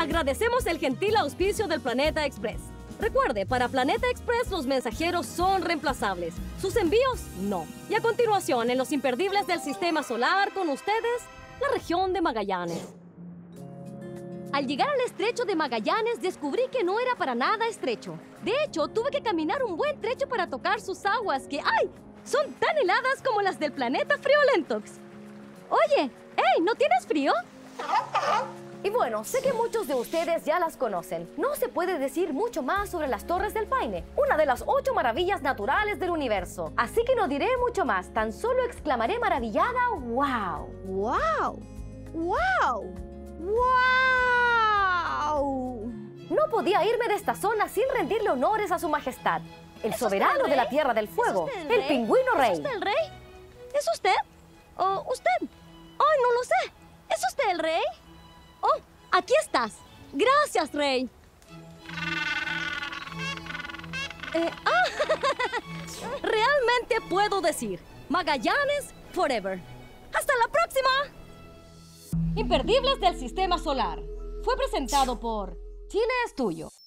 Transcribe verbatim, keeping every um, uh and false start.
Agradecemos el gentil auspicio del Planeta Express. Recuerde, para Planeta Express los mensajeros son reemplazables, sus envíos no. Y a continuación, en los imperdibles del Sistema Solar, con ustedes, la región de Magallanes. Al llegar al estrecho de Magallanes, descubrí que no era para nada estrecho. De hecho, tuve que caminar un buen trecho para tocar sus aguas que, ¡ay!, son tan heladas como las del planeta Friolentox. Oye, ¡hey!, ¿no tienes frío? Y bueno, sé que muchos de ustedes ya las conocen. No se puede decir mucho más sobre las Torres del Paine, una de las ocho maravillas naturales del universo. Así que no diré mucho más, tan solo exclamaré maravillada, ¡wow! ¡Wow! ¡Wow! ¡Wow! No podía irme de esta zona sin rendirle honores a su majestad, el soberano de la Tierra del Fuego, ¿Es usted el, rey? pingüino rey. ¿Es usted el rey? ¿Es usted? ¿O usted? ¡Ay, no lo sé! ¿Es usted el rey? ¡Oh, aquí estás! ¡Gracias, rey! Eh, ah, realmente puedo decir, Magallanes forever. ¡Hasta la próxima! Imperdibles del Sistema Solar. Fue presentado por Chile es tuyo.